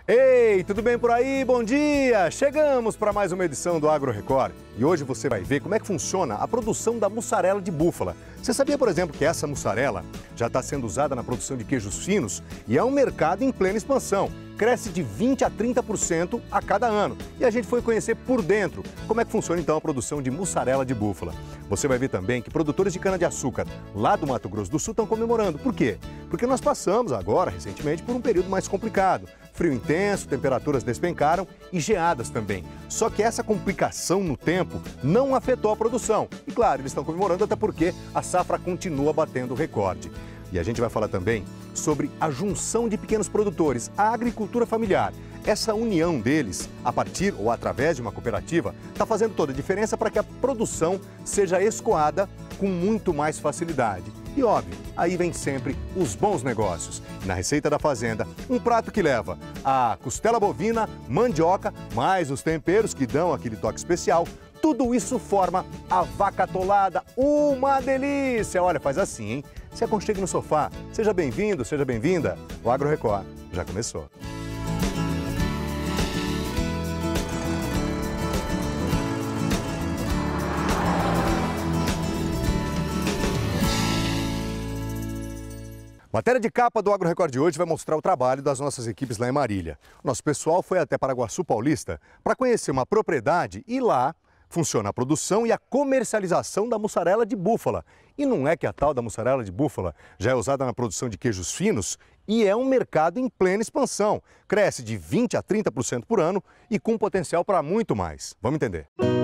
Ei, tudo bem por aí? Bom dia! Chegamos para mais uma edição do Agro Record e hoje você vai ver como é que funciona a produção da mussarela de búfala. Você sabia, por exemplo, que essa mussarela já está sendo usada na produção de queijos finos e é um mercado em plena expansão. Cresce de 20% a 30% a cada ano. E a gente foi conhecer por dentro como é que funciona então a produção de mussarela de búfala. Você vai ver também que produtores de cana-de-açúcar lá do Mato Grosso do Sul estão comemorando. Por quê? Porque nós passamos agora, recentemente, por um período mais complicado. Frio intenso, temperaturas despencaram e geadas também. Só que essa complicação no tempo não afetou a produção. E claro, eles estão comemorando até porque a safra continua batendo recorde. E a gente vai falar também sobre a junção de pequenos produtores, a agricultura familiar. Essa união deles, a partir ou através de uma cooperativa, está fazendo toda a diferença para que a produção seja escoada com muito mais facilidade. E óbvio, aí vem sempre os bons negócios. Na receita da fazenda, um prato que leva a costela bovina, mandioca, mais os temperos que dão aquele toque especial. Tudo isso forma a vaca atolada, uma delícia! Olha, faz assim, hein? Se aconchegue no sofá. Seja bem-vindo, seja bem-vinda. O Agro Record já começou. Matéria de capa do Agro Record de hoje vai mostrar o trabalho das nossas equipes lá em Marília. O nosso pessoal foi até Paraguaçu Paulista para conhecer uma propriedade e lá funciona a produção e a comercialização da mussarela de búfala. E não é que a tal da mussarela de búfala já é usada na produção de queijos finos e é um mercado em plena expansão. Cresce de 20% a 30% por ano e com potencial para muito mais. Vamos entender.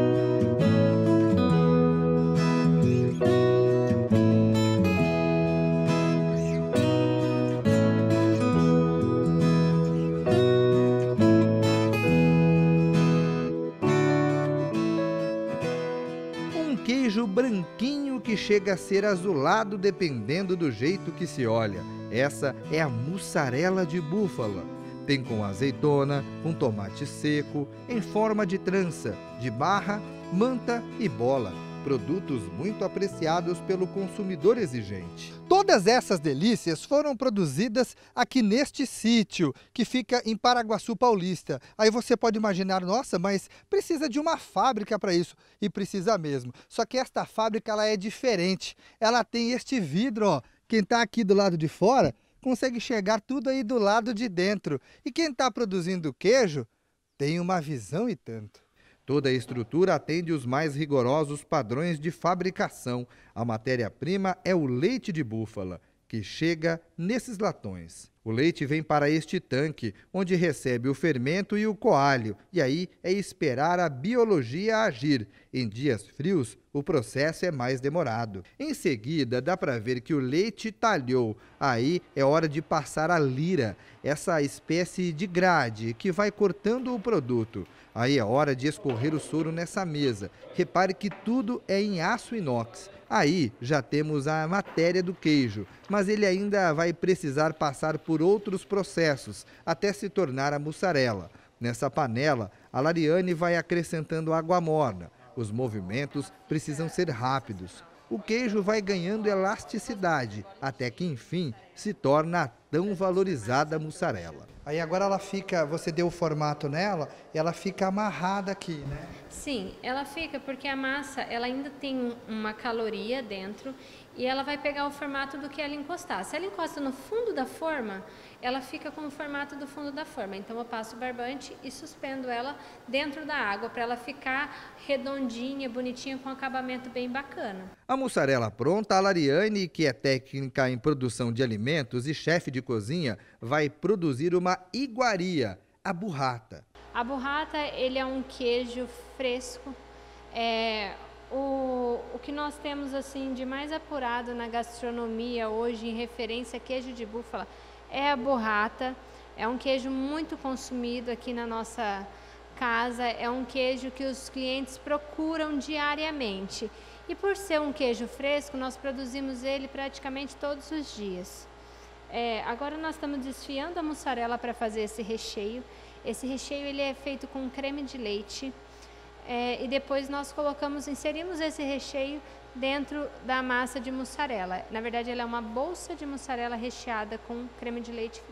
Queijo branquinho que chega a ser azulado dependendo do jeito que se olha. Essa é a mussarela de búfala. Tem com azeitona, com tomate seco, em forma de trança, de barra, manta e bola. Produtos muito apreciados pelo consumidor exigente. Todas essas delícias foram produzidas aqui neste sítio, que fica em Paraguaçu Paulista. Aí você pode imaginar, nossa, mas precisa de uma fábrica para isso. E precisa mesmo. Só que esta fábrica ela é diferente. Ela tem este vidro, ó. Quem está aqui do lado de fora consegue enxergar tudo aí do lado de dentro. E quem está produzindo queijo tem uma visão e tanto. Toda a estrutura atende os mais rigorosos padrões de fabricação. A matéria-prima é o leite de búfala, que chega nesses latões. O leite vem para este tanque, onde recebe o fermento e o coalho, e aí é esperar a biologia agir. Em dias frios, o processo é mais demorado. Em seguida, dá para ver que o leite talhou. Aí é hora de passar a lira, essa espécie de grade que vai cortando o produto. Aí é hora de escorrer o soro nessa mesa. Repare que tudo é em aço inox. Aí já temos a matéria do queijo, mas ele ainda vai precisar passar por outros processos até se tornar a mussarela. Nessa panela, a Lariane vai acrescentando água morna. Os movimentos precisam ser rápidos. O queijo vai ganhando elasticidade, até que enfim se torna a tão valorizada mussarela. Aí agora ela fica, você deu o formato nela, e ela fica amarrada aqui, né? Sim, ela fica porque a massa ela ainda tem uma caloria dentro e ela vai pegar o formato do que ela encostar. Se ela encosta no fundo da forma, ela fica com o formato do fundo da forma. Então eu passo o barbante e suspendo ela dentro da água para ela ficar redondinha, bonitinha, com um acabamento bem bacana. A mussarela pronta, a Lariane, que é técnica em produção de alimentos e chefe de cozinha, vai produzir uma iguaria, a burrata. A burrata, ele é um queijo fresco. O que nós temos assim de mais apurado na gastronomia hoje em referência a queijo de búfala é a burrata. É um queijo muito consumido aqui na nossa casa, é um queijo que os clientes procuram diariamente. E por ser um queijo fresco, nós produzimos ele praticamente todos os dias. Agora nós estamos desfiando a mussarela para fazer esse recheio. Esse recheio ele é feito com creme de leite. E depois nós inserimos esse recheio dentro da massa de mussarela. Na verdade, ela é uma bolsa de mussarela recheada com creme de leite fresco.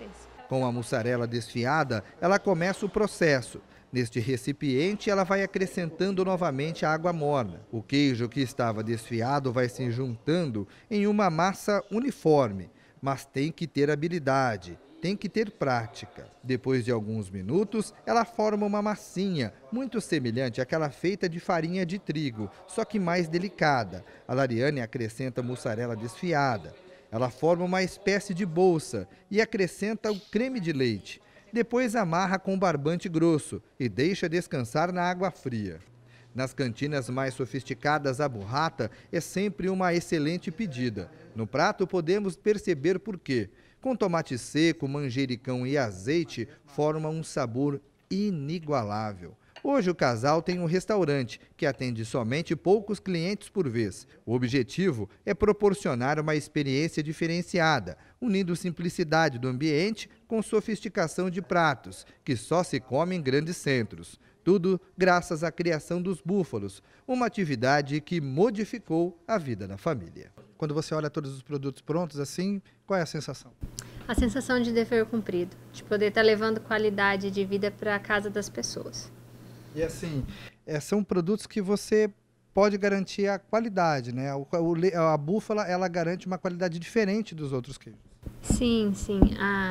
Com a mussarela desfiada, ela começa o processo. Neste recipiente, ela vai acrescentando novamente a água morna. O queijo que estava desfiado vai se juntando em uma massa uniforme, mas tem que ter habilidade, tem que ter prática. Depois de alguns minutos, ela forma uma massinha, muito semelhante àquela feita de farinha de trigo, só que mais delicada. A Lariane acrescenta mussarela desfiada. Ela forma uma espécie de bolsa e acrescenta o creme de leite. Depois amarra com barbante grosso e deixa descansar na água fria. Nas cantinas mais sofisticadas, a burrata é sempre uma excelente pedida. No prato podemos perceber por quê. Com tomate seco, manjericão e azeite, forma um sabor inigualável. Hoje o casal tem um restaurante que atende somente poucos clientes por vez. O objetivo é proporcionar uma experiência diferenciada, unindo simplicidade do ambiente com sofisticação de pratos, que só se come em grandes centros. Tudo graças à criação dos búfalos, uma atividade que modificou a vida da família. Quando você olha todos os produtos prontos assim, qual é a sensação? A sensação de dever cumprido, de poder estar levando qualidade de vida para a casa das pessoas. E assim, são produtos que você pode garantir a qualidade, né? A búfala, ela garante uma qualidade diferente dos outros queijos. Sim, sim.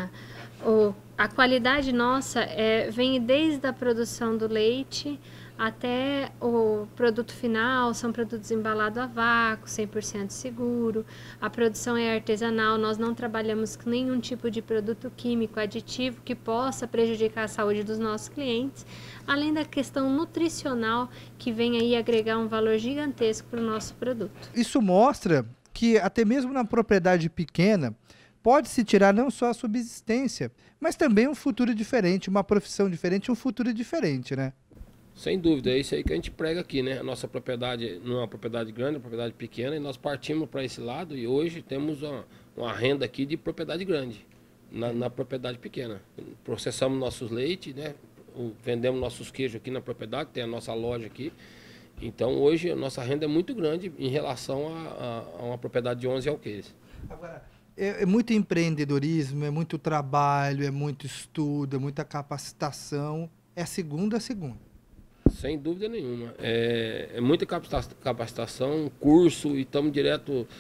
A qualidade nossa vem desde a produção do leite até o produto final, são produtos embalados a vácuo, 100% seguro. A produção é artesanal, nós não trabalhamos com nenhum tipo de produto químico aditivo que possa prejudicar a saúde dos nossos clientes, além da questão nutricional que vem aí agregar um valor gigantesco para o nosso produto. Isso mostra que até mesmo na propriedade pequena, pode-se tirar não só a subsistência, mas também um futuro diferente, uma profissão diferente, um futuro diferente, né? Sem dúvida, é isso aí que a gente prega aqui, né? A nossa propriedade não é uma propriedade grande, é uma propriedade pequena, e nós partimos para esse lado e hoje temos uma renda aqui de propriedade grande, na propriedade pequena. Processamos nossos leites, né? Vendemos nossos queijos aqui na propriedade, tem a nossa loja aqui. Então hoje a nossa renda é muito grande em relação a uma propriedade de 11 alqueires. Agora, é muito empreendedorismo, é muito trabalho, é muito estudo, é muita capacitação. É segunda a segunda. Sem dúvida nenhuma. É muita capacitação, curso, e estamos direto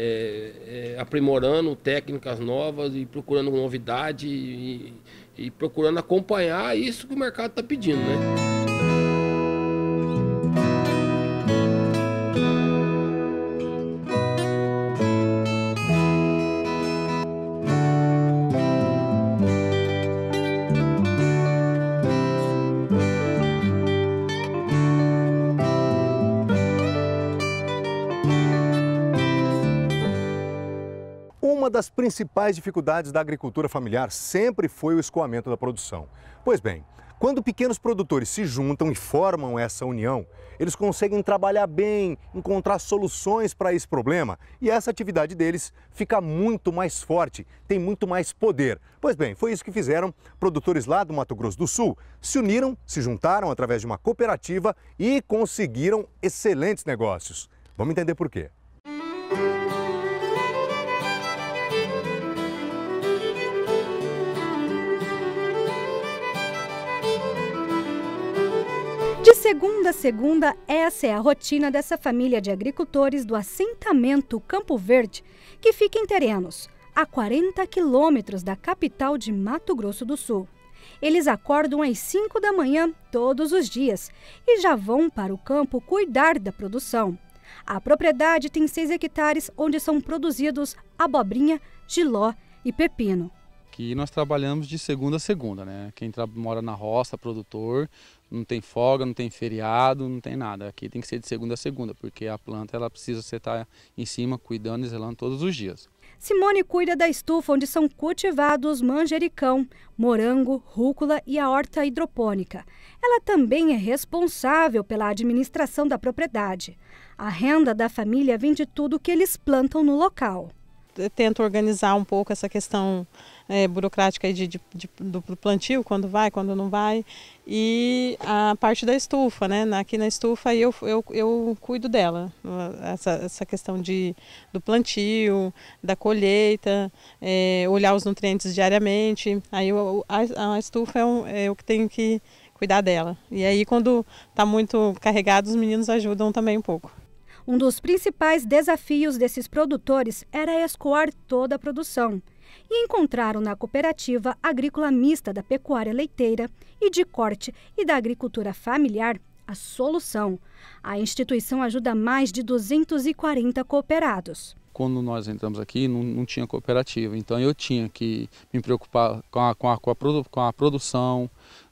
aprimorando técnicas novas e procurando novidade e procurando acompanhar isso que o mercado está pedindo, né? Uma das principais dificuldades da agricultura familiar sempre foi o escoamento da produção. Pois bem, quando pequenos produtores se juntam e formam essa união, eles conseguem trabalhar bem, encontrar soluções para esse problema e essa atividade deles fica muito mais forte, tem muito mais poder. Pois bem, foi isso que fizeram produtores lá do Mato Grosso do Sul. Se uniram, se juntaram através de uma cooperativa e conseguiram excelentes negócios. Vamos entender por quê. De segunda a segunda, essa é a rotina dessa família de agricultores do assentamento Campo Verde, que fica em Terenos, a 40 quilômetros da capital de Mato Grosso do Sul. Eles acordam às 5 da manhã todos os dias e já vão para o campo cuidar da produção. A propriedade tem 6 hectares onde são produzidos abobrinha, jiló e pepino. Aqui nós trabalhamos de segunda a segunda, né? Quem mora na roça, produtor, não tem folga, não tem feriado, não tem nada. Aqui tem que ser de segunda a segunda, porque a planta ela precisa estar em cima, cuidando e zelando todos os dias. Simone cuida da estufa onde são cultivados manjericão, morango, rúcula e a horta hidropônica. Ela também é responsável pela administração da propriedade. A renda da família vem de tudo que eles plantam no local. Eu tento organizar um pouco essa questão burocrática aí do plantio, quando vai, quando não vai, e a parte da estufa, né? Aqui na estufa eu cuido dela, essa questão do plantio, da colheita, olhar os nutrientes diariamente, aí a estufa é o que tenho que cuidar dela. E aí quando está muito carregado, os meninos ajudam também um pouco. Um dos principais desafios desses produtores era escoar toda a produção. E encontraram na Cooperativa Agrícola Mista da Pecuária Leiteira e de Corte e da Agricultura Familiar a solução. A instituição ajuda mais de 240 cooperados. Quando nós entramos aqui, não tinha cooperativa, então eu tinha que me preocupar com a produção,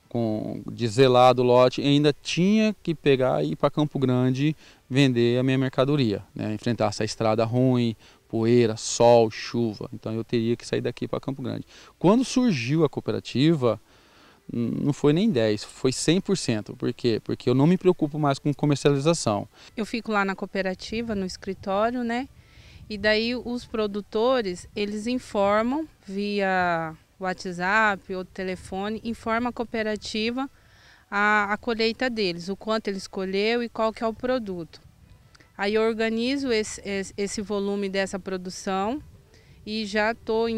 de zelar do lote, e ainda tinha que pegar e ir para Campo Grande vender a minha mercadoria, né? Enfrentar essa estrada ruim, poeira, sol, chuva, então eu teria que sair daqui para Campo Grande. Quando surgiu a cooperativa, não foi nem 10%, foi 100%. Por quê? Porque eu não me preocupo mais com comercialização. Eu fico lá na cooperativa, no escritório, né? E daí os produtores, eles informam via WhatsApp ou telefone, informa a cooperativa a colheita deles, o quanto ele escolheu e qual que é o produto. Aí eu organizo esse volume dessa produção e já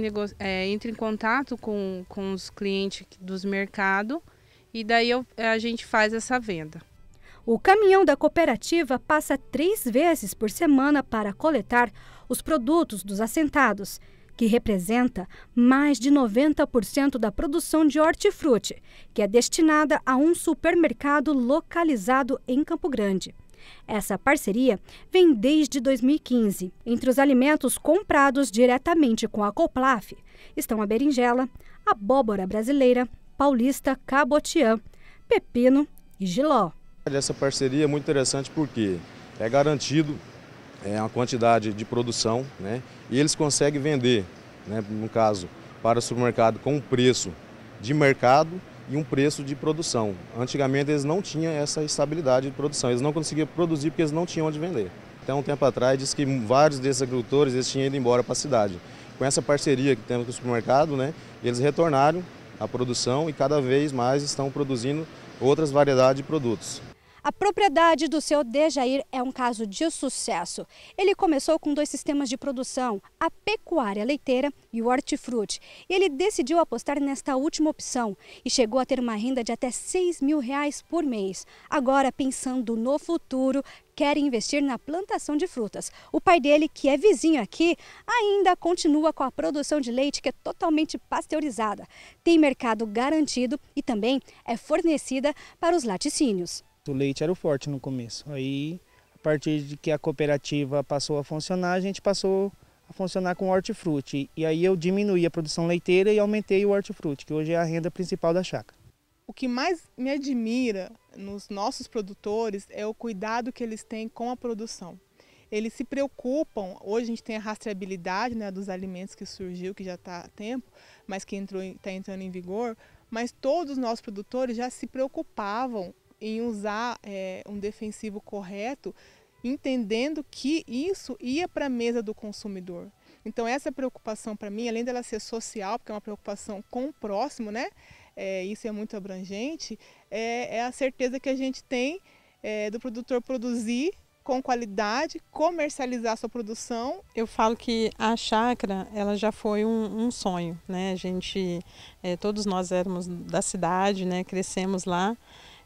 entro em contato com os clientes dos mercados e daí a gente faz essa venda. O caminhão da cooperativa passa 3 vezes por semana para coletar os produtos dos assentados, que representa mais de 90% da produção de hortifruti, que é destinada a um supermercado localizado em Campo Grande. Essa parceria vem desde 2015. Entre os alimentos comprados diretamente com a Coplaf estão a berinjela, abóbora brasileira, paulista, cabotiã, pepino e jiló. Essa parceria é muito interessante porque é garantido uma quantidade de produção, né? E eles conseguem vender, né, no caso, para o supermercado com um preço de mercado e um preço de produção. Antigamente eles não tinham essa estabilidade de produção, eles não conseguiam produzir porque eles não tinham onde vender. Até um tempo atrás disse que vários desses agricultores eles tinham ido embora para a cidade. Com essa parceria que temos com o supermercado, né, eles retornaram à produção e cada vez mais estão produzindo outras variedades de produtos. A propriedade do seu Dejair é um caso de sucesso. Ele começou com 2 sistemas de produção, a pecuária leiteira e o hortifruti. E ele decidiu apostar nesta última opção e chegou a ter uma renda de até R$6.000 por mês. Agora, pensando no futuro, quer investir na plantação de frutas. O pai dele, que é vizinho aqui, ainda continua com a produção de leite, que é totalmente pasteurizada. Tem mercado garantido e também é fornecida para os laticínios. O leite era o forte no começo, aí a partir de que a cooperativa passou a funcionar, a gente passou a funcionar com hortifruti. E aí eu diminuí a produção leiteira e aumentei o hortifruti, que hoje é a renda principal da chácara. O que mais me admira nos nossos produtores é o cuidado que eles têm com a produção. Eles se preocupam, hoje a gente tem a rastreabilidade, né, dos alimentos que surgiu, que já está há tempo, mas que está entrando em vigor, mas todos os nossos produtores já se preocupavam em usar um defensivo correto, entendendo que isso ia para a mesa do consumidor. Então essa preocupação para mim, além dela ser social, porque é uma preocupação com o próximo, né? Isso é muito abrangente, é a certeza que a gente tem do produtor produzir com qualidade, comercializar sua produção. Eu falo que a chácara, ela já foi um sonho, né? A gente, todos nós éramos da cidade, né? Crescemos lá.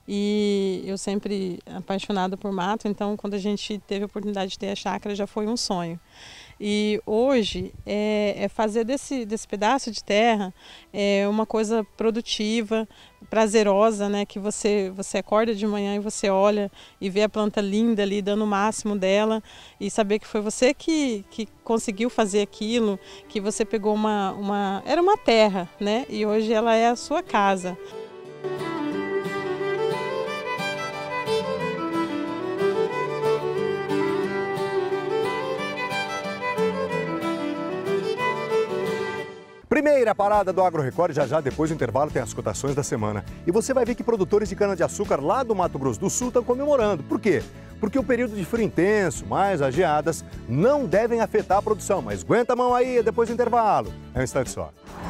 E eu sempre apaixonada por mato, então quando a gente teve a oportunidade de ter a chácara já foi um sonho. E hoje fazer desse pedaço de terra uma coisa produtiva, prazerosa, né? Que você acorda de manhã e você olha e vê a planta linda ali dando o máximo dela e saber que foi você que conseguiu fazer aquilo, que você pegou era uma terra, né? E hoje ela é a sua casa. Primeira parada do Agro Record, já depois do intervalo tem as cotações da semana. E você vai ver que produtores de cana-de-açúcar lá do Mato Grosso do Sul estão comemorando. Por quê? Porque o período de frio intenso, mais as geadas, não devem afetar a produção. Mas aguenta a mão aí, depois do intervalo. É um instante só.